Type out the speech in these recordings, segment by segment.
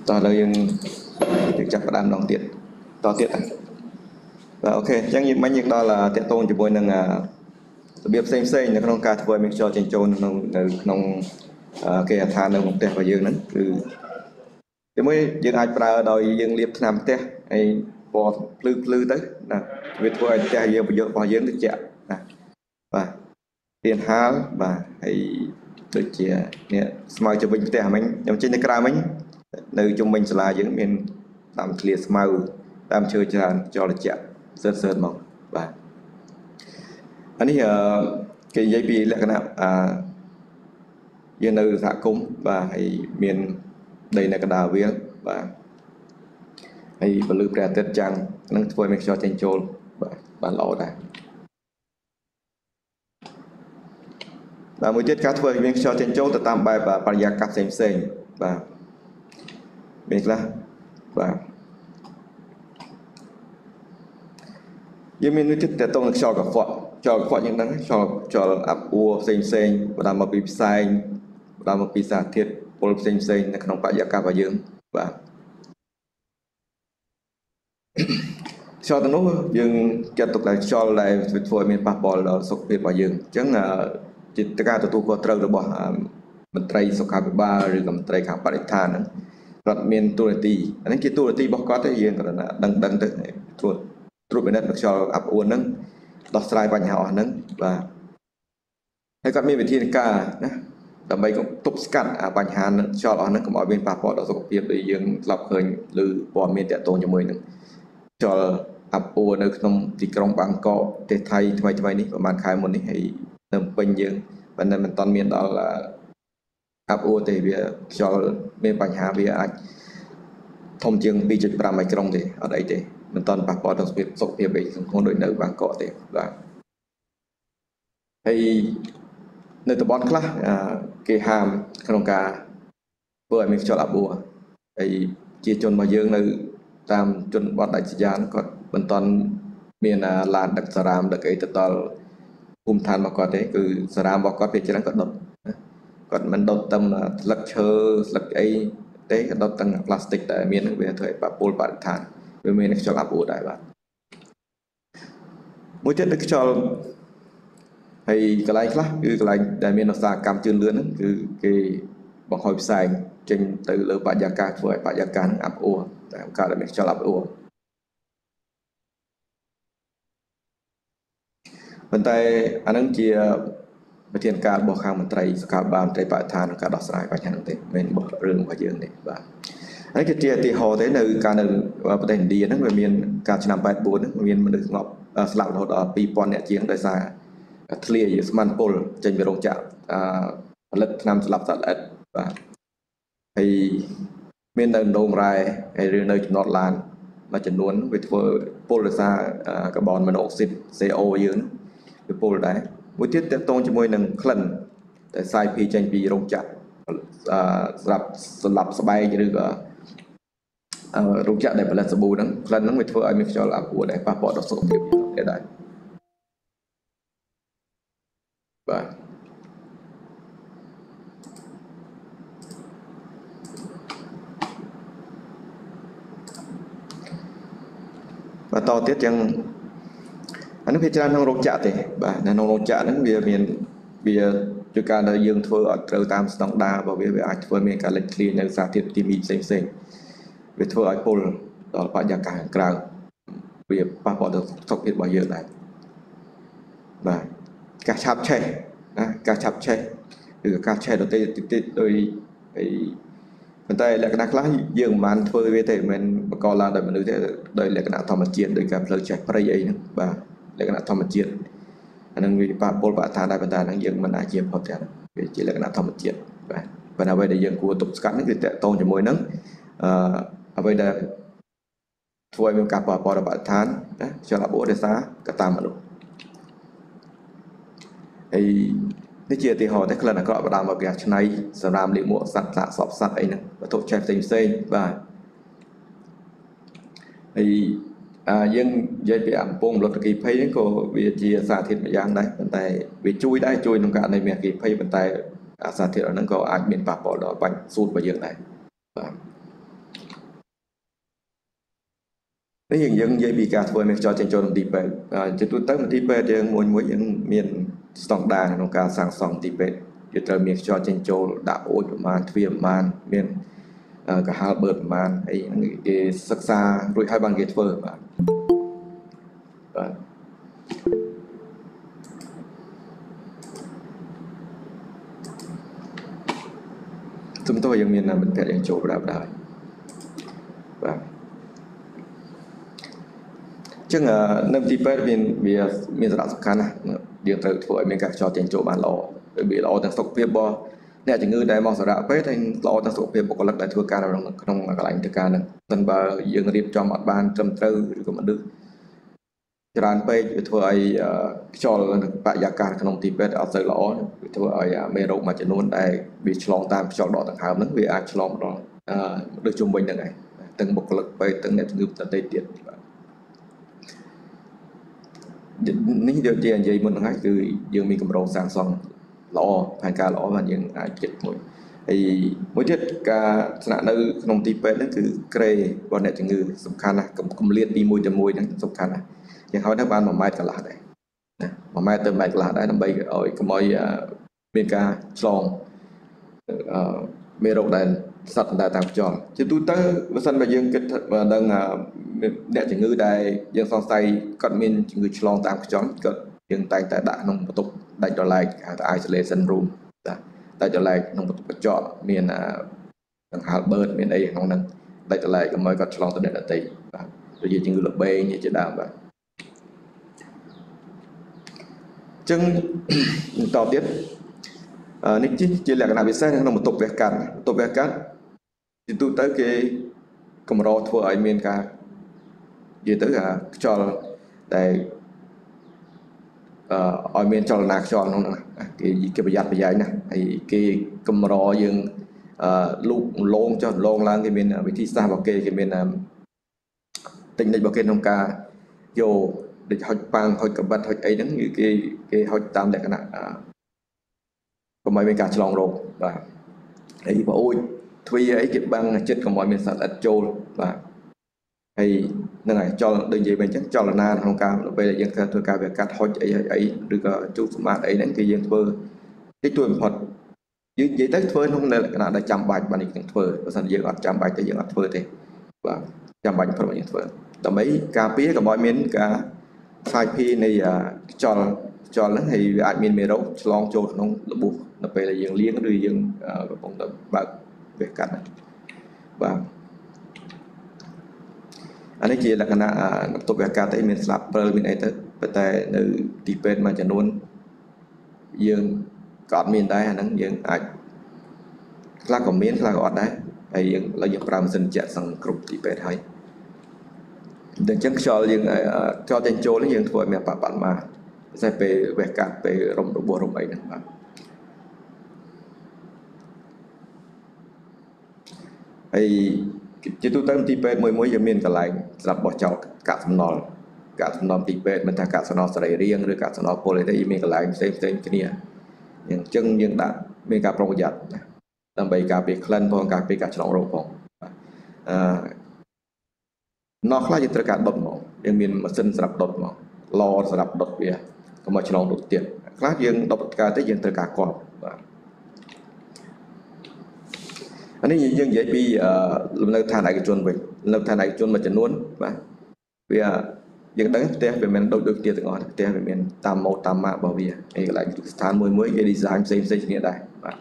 ต่อเลยยังจับประดามลองเตียดต่อเตียดvà ok chẳng những mấy những đó là tiện tôn chỉ bồi nâng tập biệp xemในขนมการถวายมิกชอเจนโจนในขนมเกี่ยทานในหมกเตะไปยืนนั้นคือเดี๋ยวไม่ยังอาจปลาโดยยังเรียบนำเตะไอ้ปอพลื้tớiนะวิธีว่าเตะยืนไปเยอะพอยืนถึงเจาะนะvà tiền há vàไอ้ตัวเจียเนี่ยสมัยจะเป็นเตะมันยังเช่นในกรามันในจุ่มมันสลายยังเป็นตามเคลียร์สมัยตามเชื่อจานจอระเจาะเสิร์ฟมองvàอันนี้cái dây pi là cái nào dân nơi xã cúng và hay miền đây là cái đào viếng và hay và lưu bè tết trăng nâng phơi mình cho trên trôn và lỗ này và mỗi tiết cá phơi mình cho trên trôn từ tam bài và bài giặc cắt xem và mình là và mình nói tiếp theo tôi cho cả phật những đó cho áp u xem và làm một bị sai làm một bị giả thiệt bồi xem là không phải giả cả và dương và cho tôi nói dương tiếp tục lại cho lại việc phơi miền Bắc bò là sốc việt và dương chẳng là chỉ tất cả tụi tôi có trâu được bỏ mình tây sốc hạt ba rồi cầm tây khám bát than rồi miền Tureti anh ấy kia Tureti bao có tới dương rồi là đăng tới trụ bên đất được cho áp uốn nâng đọc sai bằng họ nâng và hay các miền thiên ca đầm bay cũng túc cắt bằng hàn cho họ nâng mọi bên Pháp họ đã dùng việc để dương lọc hơi lư bỏ miền tây tôn cho mới nâng cho áp uốn nâng trong thị trường bằng cọ để thay thay ní và màn khai một ní hay nâng bình dương và nên mình toàn miền đó là áp uốn thì bây cho miền bằng hà bây giờ thông chương bị dịch làm mạch trong thì ở đây thì mình toàn bạc bỏ trong việc sốc việc bị không đổi nợ bằng cọ thì và hay nơi tập bón khác cái hàm không cả vừa mình cho là bùa hay chia chôn mà dương nơi tam chôn bón đại gián còn mình toàn miền làn đặc sàm đặc cái tự toàn than mà có thế cứ sàm vào có việc chỉ đang còn mình đốt tâm lật chơi lật ấy thế đốt tăng plastic tại miền về thời bà pol bản than với mình cho áp ủ đại bạn mỗi tiết được cho hay cái này khác cứ cái này đại miền nó xa cam chân lươn cứ cái bằng hồi xài trên từ lỡ bạn gia ca với bạn gia ca áp ủ tại cả là mình cho áp ủ bên tay anh ấy chia về thiên ca bỏ khang một trai cả bàn trai bạn than cả đọc sai bạn nhận thế mình bỏ rừng và dương này và ấy cái chia thì họ thế nơi cả nơi vàประเทศดีนั่นเป็นเมียนการชนะไปบุญนั่นเมียนมันดึงงบสลับเราปีปอนเนี่ยเจียงโดยสารทะเลอยู่สมันโพลจะมีโรงจักรผลิตนำสลับสัตว์vàให้เมียนเดินโดมไรให้เรื่องในจุดนอตลานมาจะนวนไปทั่วโพลซาคาร์บอนมอนอกซิด CO เยอะไปโพลได้วิธีเติมตรงจะมวยหนึ่งคลันแต่ไซพีจะมีโรงจักรสลับสบายหรือรูปจักรในผลิตสบู่นั้นคลันนั้นไม่ทั่วไอ้มิกซ์จะรับหัวได้ปะปอดต่อสุขภาพได้vàต่อtiếpยังอันนี้พิจารณาในโรงจักรในโรงจักรนั้นเบียจุดการได้ยังทั่วเราตามสตองดาบอกเบียอาจทั่วมีการเล่นคลีนในสาธิตที่มีเซ็งvề thưa ai pol đó là bạn gia cả hàng cào về ba bỏ được thực hiện bao nhiêu này và cá chắp chay từ cá chay đầu tiên đôi mình tay là cái đặc lá dương màn thôi về thể mình còn là đời mình nói thế đời là cái nào thầm chiến đời gặp lời chạy phải vậy và là cái nào thầm chiến anh đang vì ba pol bạn thà đại bạn đang dương mình ai chiếm hợp thế chỉ là cái nào thầm chiến và nào về để dương của tục cắn cái tệ tôn cho môi nắng bây giờ thôi mình cặp vào bò bạn thán cho là bộ để xá cả tam mà đúng thì cái chia thì họ thấy là có làm một việc này sẽ làm liệu mua sẵn sàng sọp sẵn ấy nữa và thuộc chef tình xây và thì dân dây bị ẩm bông luật kỳ phây đến cô vì chia xa thịt mà giang đấy bên tay vì chui đấy chui trong cả này miệng kỳ phây bên tay xa thịt ở nó có ai miền Bắc bỏ đó bánh sụt vào giường này នេះយើងនិយាយពីការធ្វើមានខ្យល់ចេញចូលក្នុងទីពេទ្យជាទូទៅទីពេទ្យយើងមួយយើងមានស្តង់ដារក្នុងការសាងសង់ទីពេទ្យយើងត្រូវមានខ្យល់ចេញចូលដាក់អូចប្រមាណទ្វារប្រមាណមានកាហាលបឺតប្រមាណអីហ្នឹងគេសិក្សារួចហើយបានគេធ្វើបាទជំទាស់យើងមានបន្ទាក់យើងចូលបដាបដាបាទចឹងនៅទីពេទ្យមានសារៈសំខាន់ណាស់យើងត្រូវធ្វើឲ្យមានការខ្យល់ចេញចូលបានល្អវាល្អទាំងសុខភាពរបស់អ្នកជំងឺដែលមកសារៈពេទ្យហើយល្អទាំងសុខភាពបុគ្គលិកដែលធ្វើការក្នុងកន្លែងធ្វើការហ្នឹងមិនបើយើងរៀបចំអត់បានត្រឹមត្រូវឬក៏មនុស្សច្រើនពេកវាធ្វើឲ្យខ្យល់បរិយាកាសក្នុងទីពេទ្យអត់សូវល្អវាធ្វើឲ្យមេរោគមួយចំនួនដែលវាឆ្លងតាមខ្យល់ដកដង្ហើមហ្នឹងវាអាចឆ្លងដល់ដូចជុំវិញហ្នឹងឯងទាំងបុគ្គលិកពេទ្យទាំងអ្នកជំងឺផ្សេងទៀតនេះយើងនិយាយមុនហ្នឹងហើយគឺយើងមានកម្រងសាងសង់ល្អផែនការល្អហើយយើងអាចគិតមួយហើយមួយទៀតការស្នាក់នៅក្នុងទីពេទ្យហ្នឹងគឺក្រេរបស់អ្នកជំងឺសំខាន់ណាស់គម្លាតពីមួយទៅមួយហ្នឹងសំខាន់ណាស់យ៉ាងហោចណាស់បាន1ម៉ែត្រកន្លះដែរណា1ម៉ែត្រទៅ1ម៉ែត្រកន្លះដែរដើម្បីឲ្យកុំឲ្យមានការឆ្លងមេរោគដែលសត្វដែលតាមខ្យល់ជាទូទៅបើសិនបើយើងគិតដឹងអ្នកជំងឺដែលយើងសង្ស័យគាត់មានជំងឺឆ្លងតាមខ្យល់គាត់យើងតែងតែដាក់ក្នុងបន្ទប់ដាច់ដោយឡែកហៅថា isolation room ដាច់ដោយឡែកក្នុងបន្ទប់កញ្ចក់មានដង្ហើមបឺតមានអីក្នុងហ្នឹងដាច់ដោយឡែកកុំឲ្យគាត់ឆ្លងទៅអ្នកដទៃបាទដូចជាជំងឺល្បែងជាដើមបាទចឹងបន្តទៀតនេះជាលក្ខណៈពិសេសក្នុងបន្ទប់វះកាត់បន្ទប់វះកាត់ជាទូទៅគេកម្រធ្វើឲ្យមានការនិយាយទៅខ្យល់តែឲ្យមានចលនាខ្យល់ក្នុងហ្នឹងគេប្រយ័ត្នប្រយែងណាស់ហើយគេកម្រយើងលូកលងចុះលងឡើងគេមានវិធីសាស្ត្ររបស់គេមានតិចនិចរបស់គេក្នុងការយកដូចហុចប៉ាំងហុចកបិតហុចអីហ្នឹងគេហុចតាមលក្ខណៈកុំឲ្យមានការឆ្លងរោគបាទហើយបើអូចទ្វាអីគេបាំងចិត្តកុំឲ្យមានសត្វល្អិតចូលបាទហើយហ្នឹងហើយចលដូចនិយាយវិញអញ្ចឹងចលនាក្នុងការពេលដែលយើងធ្វើការវាកាត់ហុចអីឬក៏ជូតសម្អាតអីហ្នឹងគឺយើងធ្វើតិចតួចបំផុតយើងនិយាយទៅធ្វើក្នុងលក្ខណៈដែលចាំបាច់បាទនេះយើងធ្វើបើមិនយើងអត់ចាំបាច់ទេយើងអត់ធ្វើទេបាទចាំបាច់ព្រោះយើងធ្វើដើម្បីការពារកុំឲ្យមានការខ្សែភានៃខ្យល់ហ្នឹងហើយវាអាចមានមេរោគឆ្លងចូលក្នុងរបួសនៅពេលដែលយើងលាងឬយើងកំពុងតែបើកវះកាត់បាទអានេះជាលក្ខណៈបន្ទប់វះកាត់មានស្លាប់ព្រើលមានអីទៅប៉ុន្តែនៅទីពេទ្យមួយចំនួនយើងក៏អត់មានដែរអាហ្នឹងយើងអាចខ្លះក៏មានខ្លះក៏អត់ដែរហើយយើងឥឡូវយើងប្រើម៉ាស៊ីនជាក់សង្គ្រប់ទីពេទ្យហើយតែអញ្ចឹងខ្យល់យើងខ្យល់ចេញចូលនេះយើងធ្វើឲ្យមានបាត់មកពិសេសពេលវះកាត់ពេលរំរបួសរំអីហ្នឹងបាទហើយជាទូទៅទីពេទ្យមួយយើងមានកន្លែងសម្រាប់បោះចោលកាកសំណល់ទីពេទ្យមិនថាកាកសំណល់សរីរាង្គឬកាកសំណល់ពុលអីទេយើងមានកន្លែងផ្សេងគ្នាអញ្ចឹងយើងដាក់មានការប្រុងប្រយ័ត្នណាដើម្បីការពារក្លិនផងការពារការឆ្លងរោគផងណោះខ្លះយើងត្រូវការដុតហ្មងយើងមានម៉ាស៊ីនសម្រាប់ដុតហ្មងឡសម្រាប់ដុតវាកុំឲ្យឆ្លងរោគទៀតខ្លះយើងដុតការទៅយើងត្រូវការគប់បាទអានេះយើងនិយាយពីលំនៅឋានឯកជនវិញលំនៅឋានឯកជនមួយចំនួនបាទវាយើងដឹងផ្ទះវាមិនដូចផ្ទះទាំងអស់ផ្ទះវាមានតាមម៉ូដតាមម៉ាករបស់វាហើយកន្លែងស្ថានមួយគេ design ផ្សេងគ្នាដែរបាទ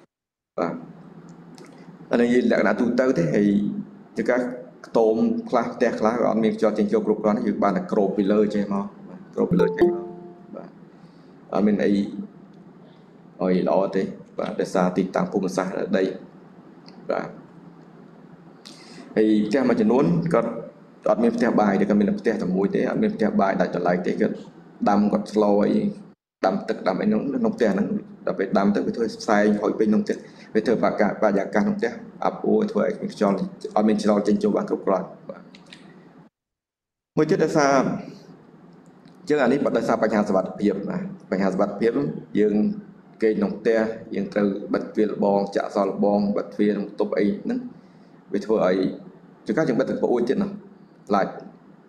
អានេះលក្ខណៈទូទៅទេហើយជាការខ្ទមខ្លះផ្ទះខ្លះក៏អត់មានខ្យល់ចេញចូលគ្រប់គ្រាន់យើងបានតែក្របពីលើចេះមកក្របពីលើចេញមកបាទអត់មានអីឲ្យល្អទេបាទដោយសារទីតាំងភូមិសាស្ត្រដីបាទហើយផ្ទះមួយចំនួនគាត់អត់មានផ្ទះបាយទេគាត់មានផ្ទះតែមួយទេអត់មានផ្ទះបាយដាច់ចល័យទេគាត់ដាំគាត់ស្លអីដាំទឹកដាំអីក្នុងផ្ទះហ្នឹងដល់ពេលដាំទៅវាធ្វើផ្សែងហុយពេញក្នុងផ្ទះវាធ្វើបរិយាកាសក្នុងផ្ទះអាប់អួរធ្វើឲ្យមានខ្យល់អត់មានខ្យល់ចេញចូលបានគ្រប់គ្រាន់បាទមួយទៀតដោយសារជាងអានេះដោយសារបញ្ហាសុវត្ថិភាពណាបញ្ហាសុវត្ថិភាពយើងគេក្នុងផ្ទះយើងត្រូវបិទទ្វារលបងចាក់សលបងបិទទ្វារក្នុងបន្ទប់អីហ្នឹងវាធ្វើឲ្យជាការយើងបិទទឹកប្អួយទៀតណាខ្លាច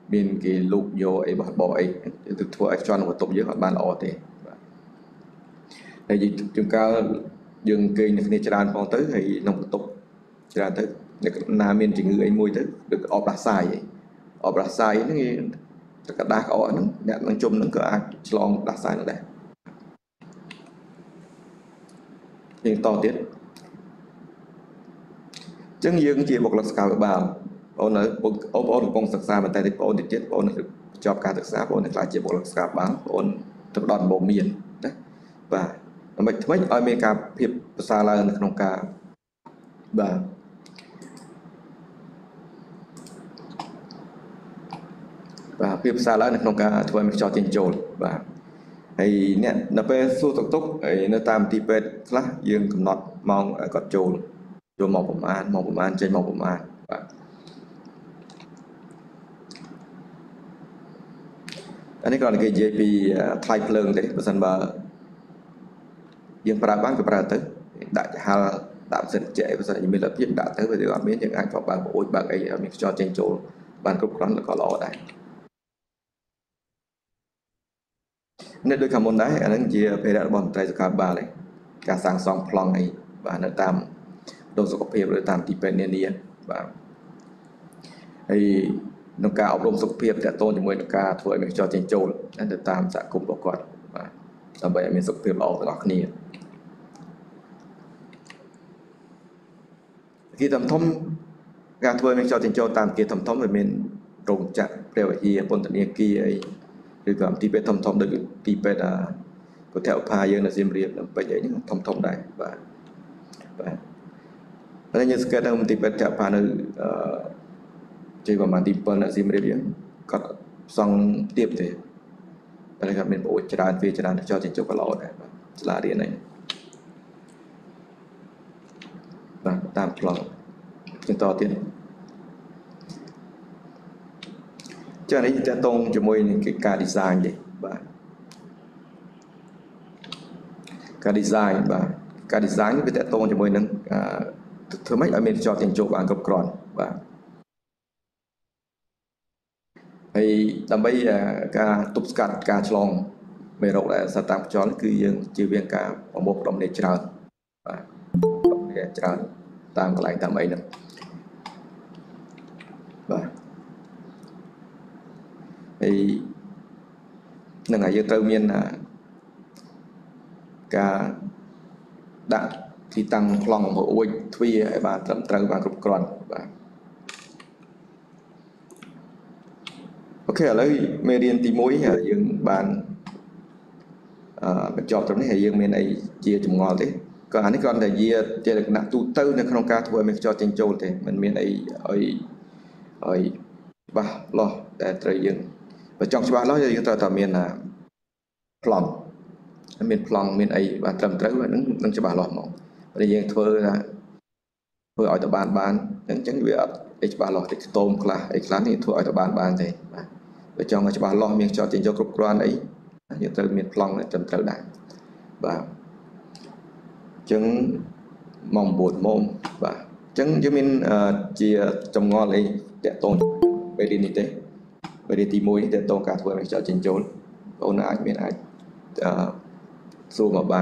miền cái lục vô ấy bỏ ấy từ thua ấy cho nó một tục dưới họ ban ở thế thì chúng ta dừng cây này cho đàn phong tới thì nó một tục cho đàn tới nam miền chỉ người ấy môi tới được ọp đá sai nó nghe tất cả đá ở nó đẹp nó chung nó có ai long đá sai nó đẹp nhưng to tiết chứng dương chỉ một lần scale vào ôn ở ôn công thực xa mà tay thì ôn tiết ôn cho cả thực xa ôn lại chỉ một lần scale bán ôn thực đòn bộ miền đấy và mình thấy ở miền cà phê xa là trong cả và phê xa là trong cả thôi mình cho tiền trộn và hay nè nó về số tục ấy nó tam thì về là dương cầm nọt mong có trộn cho màu bẩm an trên màu bẩm an anh ấy còn là cái JP thay phượng đấy và sân bờ dương para bán cái para tới đại hà đạm sân trẻ và sân mình lập hiện đã tới bây giờ anh biết những anh phòng bàn ôi bạn ấy mình cho trên chỗ bàn cục rắn là có lọ đây nên đôi cả môn đấy anh ấy chia về đại bọn trai cả ba này cả sang song plong này và nó tam đồ số copy rồi tam thì bên này và thì nó cảอบรมสุขภาพแต่ต้นจะมวยnó cả thôi mình cho trên chỗ nên được tam sẽ cùng bảo quản và làm vậy mình สุขภาพល្អទាំងអស់គ្នាkhi thẩm thom ការធ្វើmình cho trên chỗ tam kia thẩm thom thì mình រោងចក្រព្រះវិហារពន្ធនាគារអីឬក៏ទីពេទ្យធំដូចទីពេទ្យក៏theo pháយើងនៅសៀមរាបនឹងពេជ្រអីហ្នឹងធំដែរបាទហើយយើងស្គាល់ថាទីពេទ្យtheo pháនៅជ័យប្រហែលទី7នៅសៀមរាបយើងគាត់សង់ទៀបទេតែគាត់មានប្រវត្តិច្រើនវាច្រើនចោលចិញ្ចុកក៏ល្អដែរបាទសាលារៀនហ្នឹងបាទតាមប្លង់បន្តទៀតចានេះតើតងជាមួយនឹងការ design ទេបាទការ design បាទការ design វាតើតងជាមួយនឹងធ្វើម៉េចឲ្យមានចោលចិញ្ចុកបានគ្រប់គ្រាន់បាទហើយដើម្បីការទប់ស្កាត់ការឆ្លងមេរោគដែលសត្វតាមខ្យល់គឺយើងជៀសវាងការប្រមូលផ្ដុំគ្នាច្រើនបាទច្រើនតាមកន្លែងតាមអីហ្នឹងបាទហើយនឹងឲ្យយើងត្រូវមានការដាក់ទីតាំងប្លង់មកអួយទ្វារឲ្យបានត្រឹមត្រូវបានគ្រប់គ្រាន់បាទអូខេឥឡូវមេរៀនទី1យើងបានបញ្ចប់ត្រឹមនេះហើយយើងមានអីជាចម្ងល់ទេក៏អានេះគ្រាន់តែជាលក្ខណៈទូទៅនៅក្នុងការធ្វើឲ្យមានខ្យល់ចេញចូលទេមិនមានអីឲ្យច្បាស់លាស់តែត្រូវយើងបើចង់ច្បាស់លាស់យើងត្រូវតែមានប្លង់មានអីបានត្រឹមត្រូវនឹងច្បាស់លាស់មកបើយើងធ្វើឲ្យទៅបានអញ្ចឹងវាអត់អីច្បាស់លាស់តិចខ្ទមខ្លះអីខ្លះនេះធ្វើឲ្យទៅបានទេបាទបើចង់ឲ្យច្បាស់លាស់មានខ្យល់ចេញចូលគ្រប់គ្រាន់អីយើងត្រូវមានប្លង់ត្រឹមត្រូវដែរបាទអញ្ចឹងម៉ោង 9 ម៉ោងបាទអញ្ចឹងយើងមានជាចម្ងល់អីតាក់ទងពេលនេះទេពេលទី1នេះតាក់ទងការធ្វើឲ្យខ្យល់ចេញចូលបងប្អូនអាចសួរមកបាន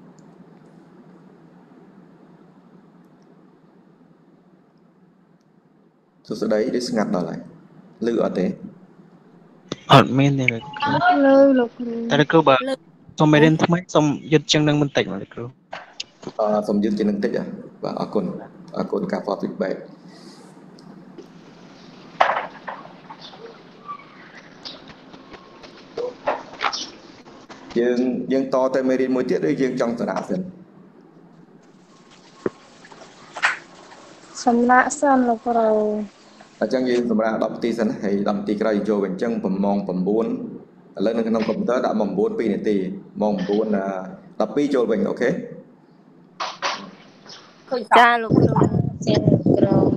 សួស្ដីនេះស្ងាត់ដល់ហើយលឺអត់ទេអត់មានទេលោកគ្រូលោកគ្រូតែលោកគ្រូបើសូមមេរៀនថ្មីសូមយឺតជាងនឹងបន្តិចមកលោកគ្រូសូមយឺតជាងនឹងបន្តិចបាទអរគុណការ feedback យើងតទៅមេរៀនមួយទៀតឬយើងចង់សម្រាប់សិនសម្រាប់សិនលោកគ្រូអញ្ចឹងយើងសម្រាប់10នាទីសិនហើយ10នាទីក្រោយចូលវិញអញ្ចឹងម៉ោង 9ឥឡូវនៅក្នុងកុំព្យូទ័រដាក់ម៉ោង 9 2 នាទីម៉ោង 9 12ចូលវិញអូខេចាលោកគ្រូចាលោកគ្រូ